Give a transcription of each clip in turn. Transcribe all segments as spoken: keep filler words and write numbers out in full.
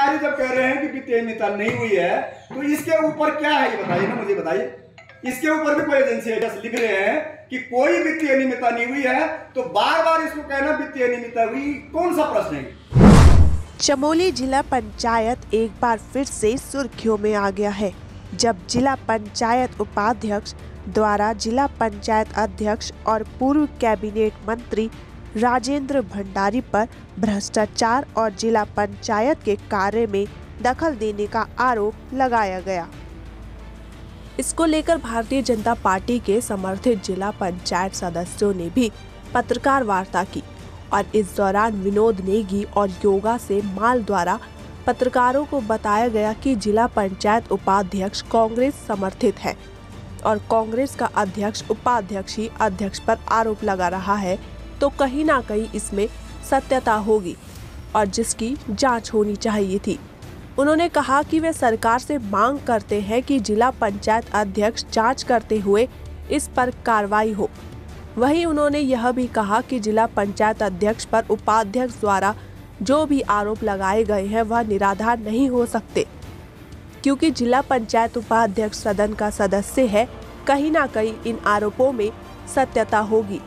जिलाधिकारी जब कह रहे हैं कि वित्तीय अनियमितता नहीं हुई है तो इसके ऊपर क्या है ये बताइए ना, मुझे बताइए। इसके ऊपर भी कोई एजेंसी है लिख रहे हैं कि कोई वित्तीय अनियमितता नहीं हुई है, तो बार बार इसको कहना वित्तीय अनियमितता हुई, कौन सा प्रश्न है। चमोली जिला पंचायत एक बार फिर से सुर्खियों में आ गया है, जब जिला पंचायत उपाध्यक्ष द्वारा जिला पंचायत अध्यक्ष और पूर्व कैबिनेट मंत्री राजेंद्र भंडारी पर भ्रष्टाचार और जिला पंचायत के कार्य में दखल देने का आरोप लगाया गया। इसको लेकर भारतीय जनता पार्टी के समर्थित जिला पंचायत सदस्यों ने भी पत्रकार वार्ता की और इस दौरान विनोद नेगी और योगा से माल द्वारा पत्रकारों को बताया गया कि जिला पंचायत उपाध्यक्ष कांग्रेस समर्थित है और कांग्रेस का अध्यक्ष उपाध्यक्ष ही अध्यक्ष पर आरोप लगा रहा है, तो कहीं ना कहीं इसमें सत्यता होगी और जिसकी जांच होनी चाहिए थी। उन्होंने कहा कि वे सरकार से मांग करते हैं कि जिला पंचायत अध्यक्ष जांच करते हुए इस पर कार्रवाई हो। वहीं उन्होंने यह भी कहा कि जिला पंचायत अध्यक्ष पर उपाध्यक्ष द्वारा जो भी आरोप लगाए गए हैं वह निराधार नहीं हो सकते, क्योंकि जिला पंचायत उपाध्यक्ष सदन का सदस्य है। कहीं ना कहीं इन आरोपों में सत्यता होगी।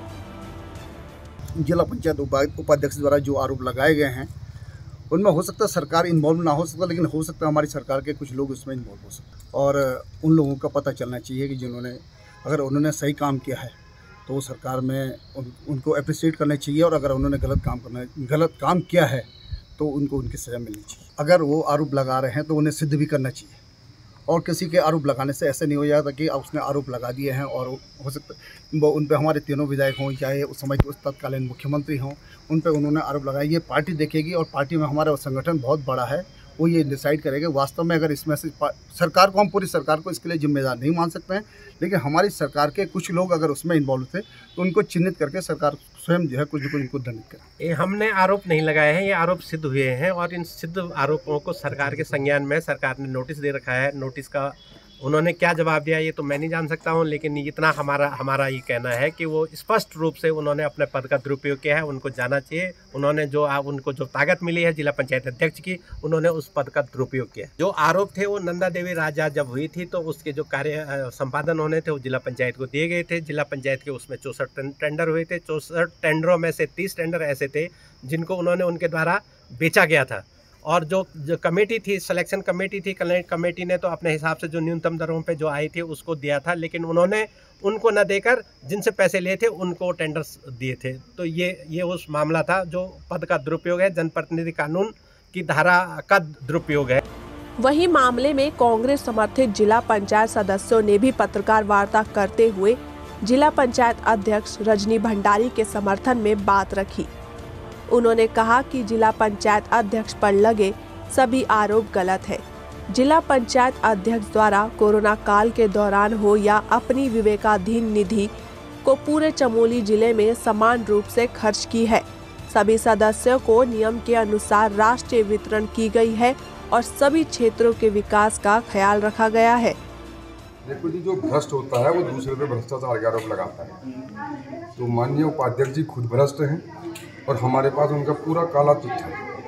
जिला पंचायत उपाध्यक्ष द्वारा जो आरोप लगाए गए हैं उनमें हो सकता है सरकार इन्वॉल्व ना हो सकता, लेकिन हो सकता है हमारी सरकार के कुछ लोग उसमें इन्वॉल्व हो सकते हैं और उन लोगों का पता चलना चाहिए कि जिन्होंने अगर उन्होंने सही काम किया है तो सरकार में उन, उनको अप्रिशिएट करना चाहिए और अगर उन्होंने गलत काम करना गलत काम किया है तो उनको उनकी सज़ा मिलनी चाहिए। अगर वो आरोप लगा रहे हैं तो उन्हें सिद्ध भी करना चाहिए और किसी के आरोप लगाने से ऐसे नहीं हो जाता कि उसने आरोप लगा दिए हैं और हो सकता वो उन पर हमारे तीनों विधायक हों, चाहे उस समय के उस तत्कालीन मुख्यमंत्री हों, उन पर उन्होंने आरोप लगाया। ये पार्टी देखेगी और पार्टी में हमारा संगठन बहुत बड़ा है, वो ये डिसाइड करेगा वास्तव में। अगर इसमें से सरकार को, हम पूरी सरकार को इसके लिए जिम्मेदार नहीं मान सकते हैं, लेकिन हमारी सरकार के कुछ लोग अगर उसमें इन्वॉल्व थे तो उनको चिन्हित करके सरकार स्वयं जो है कुछ न कुछ उनको दंडित करे। ये हमने आरोप नहीं लगाए हैं, ये आरोप सिद्ध हुए हैं और इन सिद्ध आरोपों को सरकार के संज्ञान में सरकार ने नोटिस दे रखा है। नोटिस का उन्होंने क्या जवाब दिया ये तो मैं नहीं जान सकता हूं, लेकिन इतना हमारा हमारा ये कहना है कि वो स्पष्ट रूप से उन्होंने अपने पद का दुरुपयोग किया है, उनको जाना चाहिए। उन्होंने जो उनको जो ताकत मिली है जिला पंचायत अध्यक्ष की, उन्होंने उस पद का दुरुपयोग किया। जो आरोप थे वो नंदा देवी राजा जब हुई थी तो उसके जो कार्य संपादन होने थे वो जिला पंचायत को दिए गए थे। जिला पंचायत के उसमें चौसठ टेंडर हुए थे। चौसठ टेंडरों में से तीस टेंडर ऐसे थे जिनको उन्होंने उनके द्वारा बेचा गया था और जो जो कमेटी थी, सिलेक्शन कमेटी थी, कमेटी ने तो अपने हिसाब से जो न्यूनतम दरों पे जो आई थी उसको दिया था, लेकिन उन्होंने उनको न देकर जिनसे पैसे लिए थे उनको टेंडर्स दिए थे। तो ये ये उस मामला था जो पद का दुरुपयोग है, जनप्रतिनिधि कानून की धारा का दुरुपयोग है। वहीं मामले में कांग्रेस समर्थित जिला पंचायत सदस्यों ने भी पत्रकार वार्ता करते हुए जिला पंचायत अध्यक्ष रजनी भंडारी के समर्थन में बात रखी। उन्होंने कहा कि जिला पंचायत अध्यक्ष पर लगे सभी आरोप गलत है। जिला पंचायत अध्यक्ष द्वारा कोरोना काल के दौरान हो या अपनी विवेकाधीन निधि को पूरे चमोली जिले में समान रूप से खर्च की है। सभी सदस्यों को नियम के अनुसार राष्ट्रीय वितरण की गई है और सभी क्षेत्रों के विकास का ख्याल रखा गया है। देखो जी, जो भ्रष्ट होता है वो दूसरे पे भ्रष्टाचार का आरोप लगाता है। तो माननीय उपाध्यक्ष जी खुद भ्रष्ट हैं और हमारे पास उनका पूरा काला चिट्ठा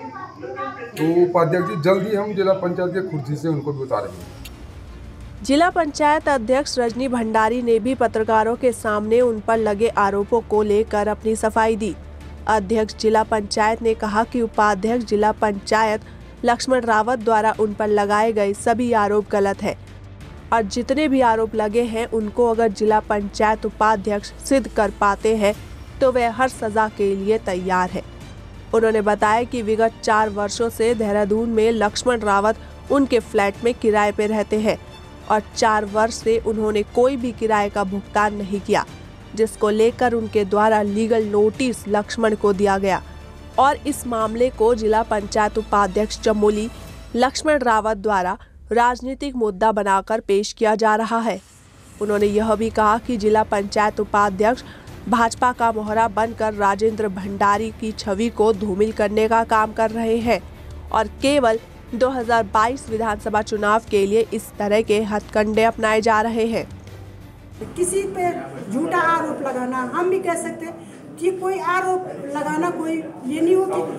है। तो उपाध्यक्ष जी जल्दी हम जिला पंचायत के कुर्सी से उनको भी उतारेंगे। जिला पंचायत अध्यक्ष रजनी भंडारी ने भी पत्रकारों के सामने उन पर लगे आरोपों को लेकर अपनी सफाई दी। अध्यक्ष जिला पंचायत ने कहा कि उपाध्यक्ष जिला पंचायत लक्ष्मण रावत द्वारा उन पर लगाए गए सभी आरोप गलत है और जितने भी आरोप लगे हैं उनको अगर जिला पंचायत उपाध्यक्ष सिद्ध कर पाते हैं तो वह हर सजा के लिए तैयार है। उन्होंने बताया कि विगत चार वर्षों से देहरादून में लक्ष्मण रावत उनके फ्लैट में किराए पे रहते हैं और चार वर्ष से उन्होंने कोई भी किराए का भुगतान नहीं किया, जिसको लेकर उनके द्वारा लीगल नोटिस लक्ष्मण को दिया गया और इस मामले को जिला पंचायत उपाध्यक्ष चमोली लक्ष्मण रावत द्वारा राजनीतिक मुद्दा बनाकर पेश किया जा रहा है। उन्होंने यह भी कहा कि जिला पंचायत उपाध्यक्ष भाजपा का मोहरा बनकर राजेंद्र भंडारी की छवि को धूमिल करने का काम कर रहे हैं और केवल दो हज़ार बाईस विधानसभा चुनाव के लिए इस तरह के हथकंडे अपनाए जा रहे हैं। किसी पे झूठा आरोप लगाना, हम भी कह सकते हैं कि कोई आरोप लगाना कोई ये नहीं हो कि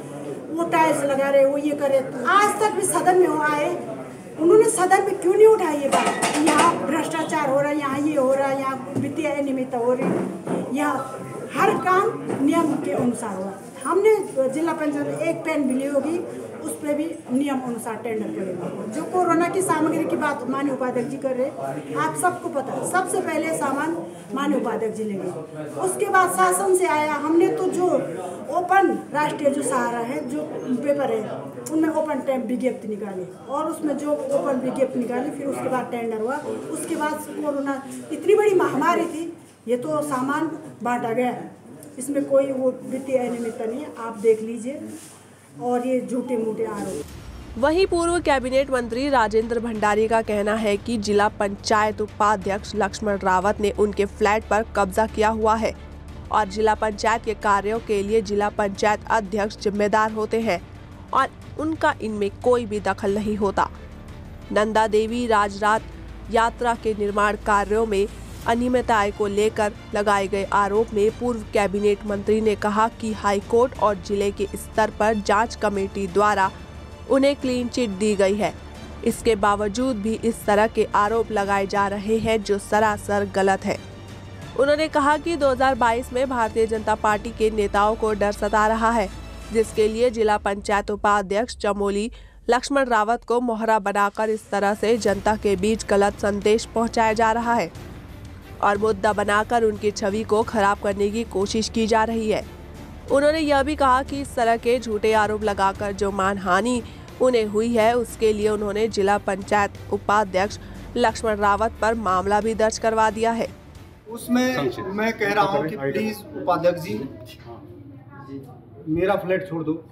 वो टाइल्स लगा रहे, वो ये करे। आज तक भी सदन में वो आए, उन्होंने सदन में क्यों नहीं उठाई ये बात? यहाँ भ्रष्टाचार हो रहा है, यहाँ ये हो रहा है, यहाँ वित्तीय अनियमितता हो रही है, यहाँ हर काम नियम के अनुसार हुआ। हमने जिला पंचायत में एक पेन बिली होगी, उस पर भी नियम अनुसार टेंडर करेगा। जो कोरोना की सामग्री की बात माननीय उपाध्यक्ष जी कर रहे, आप सबको पता है, सबसे पहले सामान माननीय उपाध्यक्ष जी लेंगे, उसके बाद शासन से आया। हमने तो जो ओपन राष्ट्रीय जो सहारा है, जो पेपर है, उनमें ओपन टैब विज्ञप्ति निकाली और उसमें जो ओपन विज्ञप्ति निकाली, फिर उसके बाद टेंडर हुआ। उसके बाद कोरोना इतनी बड़ी महामारी थी, ये तो सामान बांटा गया है, इसमें कोई वो वित्तीय अनियमितता नहीं है, आप देख लीजिए। और ये झूठे मूठे आरोप। वहीं पूर्व कैबिनेट मंत्री राजेंद्र भंडारी का कहना है कि जिला पंचायत उपाध्यक्ष लक्ष्मण रावत ने उनके फ्लैट पर कब्जा किया हुआ है और जिला पंचायत के कार्यों के लिए जिला पंचायत अध्यक्ष जिम्मेदार होते हैं और उनका इनमें कोई भी दखल नहीं होता। नंदा देवी राजरात यात्रा के निर्माण कार्यों में अनियमितताएं को लेकर लगाए गए आरोप में पूर्व कैबिनेट मंत्री ने कहा कि हाईकोर्ट और जिले के स्तर पर जांच कमेटी द्वारा उन्हें क्लीन चिट दी गई है। इसके बावजूद भी इस तरह के आरोप लगाए जा रहे हैं जो सरासर गलत है। उन्होंने कहा कि दो हज़ार बाईस में भारतीय जनता पार्टी के नेताओं को डर सता रहा है, जिसके लिए जिला पंचायत उपाध्यक्ष चमोली लक्ष्मण रावत को मोहरा बनाकर इस तरह से जनता के बीच गलत संदेश पहुंचाया जा रहा है और मुद्दा बनाकर उनकी छवि को खराब करने की कोशिश की जा रही है। उन्होंने यह भी कहा कि इस तरह के झूठे आरोप लगाकर जो मानहानि उन्हें हुई है, उसके लिए उन्होंने जिला पंचायत उपाध्यक्ष लक्ष्मण रावत पर मामला भी दर्ज करवा दिया है। उसमें मैं कह रहा हूं कि प्लीज उपाध्यक्ष जी, मेरा फ्लैट छोड़ दो,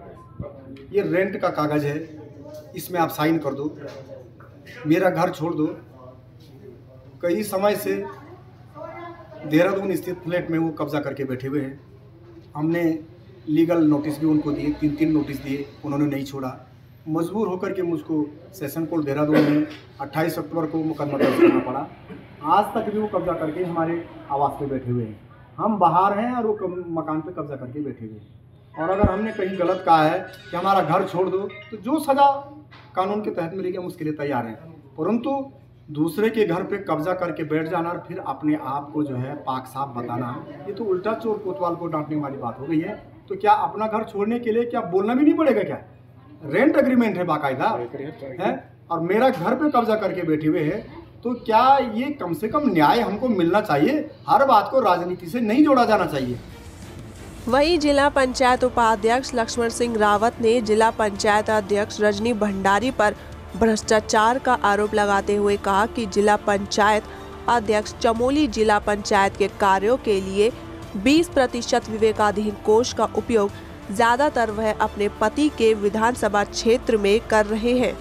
ये रेंट का कागज है, इसमें आप साइन कर दो। मेरा घर छोड़ दो। कई समय से देहरादून स्थित फ्लैट में वो कब्जा करके बैठे हुए हैं। हमने लीगल नोटिस भी उनको दिए, तीन तीन नोटिस दिए, उन्होंने नहीं छोड़ा। मजबूर होकर के मुझको सेशन कोर्ट देहरादून में अट्ठाईस अक्टूबर को मुकदमा दर्ज करना पड़ा। आज तक भी वो कब्जा करके हमारे आवास पे बैठे हुए हैं। हम बाहर हैं और वो मकान पे कब्जा करके बैठे हुए हैं। और अगर हमने कहीं गलत कहा है कि हमारा घर छोड़ दो, तो जो सज़ा कानून के तहत मिलेगी हम उसके लिए तैयार हैं। परंतु दूसरे के घर पे कब्जा करके बैठ जाना और फिर अपने आप को जो है पाक साफ बताना, ये तो उल्टा चोर कोतवाल को डांटने वाली बात हो गई है। तो क्या अपना घर छोड़ने के लिए क्या बोलना भी नहीं पड़ेगा? क्या रेंट एग्रीमेंट है बाकायदा है और मेरा घर पे कब्जा करके बैठे हुए हैं, तो क्या ये कम से कम न्याय हमको मिलना चाहिए? हर बात को राजनीति से नहीं जोड़ा जाना चाहिए। वहीं जिला पंचायत उपाध्यक्ष लक्ष्मण सिंह रावत ने जिला पंचायत अध्यक्ष रजनी भंडारी पर भ्रष्टाचार का आरोप लगाते हुए कहा कि जिला पंचायत अध्यक्ष चमोली जिला पंचायत के कार्यों के लिए बीस प्रतिशत विवेकाधीन कोष का उपयोग ज्यादातर वह अपने पति के विधानसभा क्षेत्र में कर रहे हैं।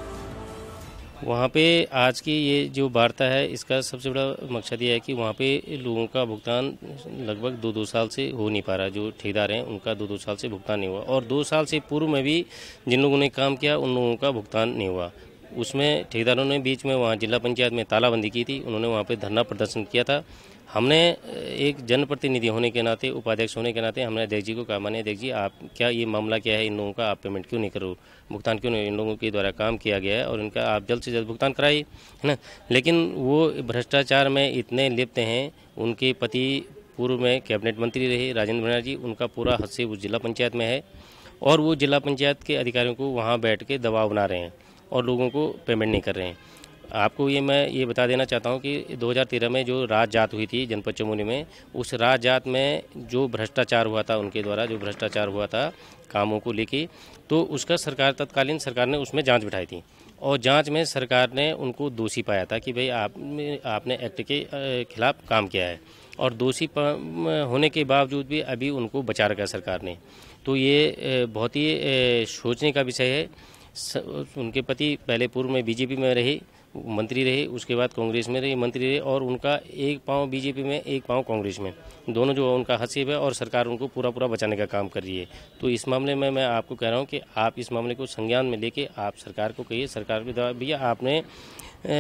वहाँ पे आज की ये जो वार्ता है, इसका सबसे बड़ा मकसद ये है कि वहाँ पे लोगों का भुगतान लगभग दो दो साल से हो नहीं पा रहा। जो ठेकेदार हैं उनका दो दो साल से भुगतान नहीं हुआ और दो साल से पूर्व में भी जिन लोगों ने काम किया उन लोगों का भुगतान नहीं हुआ। उसमें ठेकेदारों ने बीच में वहाँ जिला पंचायत में तालाबंदी की थी, उन्होंने वहाँ पे धरना प्रदर्शन किया था। हमने एक जनप्रतिनिधि होने के नाते, उपाध्यक्ष होने के नाते हमने अध्यक्ष जी को कहा, माननीय अध्यक्ष जी आप क्या ये मामला क्या है, इन लोगों का आप पेमेंट क्यों नहीं करो, भुगतान क्यों नहीं, इन लोगों के द्वारा काम किया गया है और इनका आप जल्द से जल्द भुगतान कराइए, है ना। लेकिन वो भ्रष्टाचार में इतने लिप्त हैं। उनके पति पूर्व में कैबिनेट मंत्री रहे राजेंद्र भंडारी जी, उनका पूरा हद से उस जिला पंचायत में है और वो जिला पंचायत के अधिकारियों को वहाँ बैठ के दबाव बना रहे हैं और लोगों को पेमेंट नहीं कर रहे हैं। आपको ये मैं ये बता देना चाहता हूँ कि दो हज़ार तेरह में जो राज जात हुई थी जनपद चमोली में, उस राज जात में जो भ्रष्टाचार हुआ था, उनके द्वारा जो भ्रष्टाचार हुआ था कामों को लेके, तो उसका सरकार तत्कालीन सरकार ने उसमें जांच बिठाई थी और जांच में सरकार ने उनको दोषी पाया था कि भाई आप आपने एक्ट के खिलाफ काम किया है और दोषी होने के बावजूद भी अभी उनको बचा रखा सरकार ने। तो ये बहुत ही सोचने का विषय है। उनके पति पहले पूर्व में बीजेपी में रहे, मंत्री रहे, उसके बाद कांग्रेस में रहे, मंत्री रहे और उनका एक पांव बीजेपी में एक पांव कांग्रेस में, दोनों जो उनका हसीब है और सरकार उनको पूरा पूरा बचाने का काम कर रही है। तो इस मामले में मैं आपको कह रहा हूं कि आप इस मामले को संज्ञान में लेके आप सरकार को कहिए, सरकार के द्वारा भैया आपने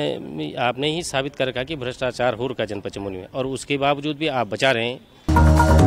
आपने ही साबित कर रखा कि भ्रष्टाचार हो रखा जनपद चमोली में और उसके बावजूद भी आप बचा रहे हैं।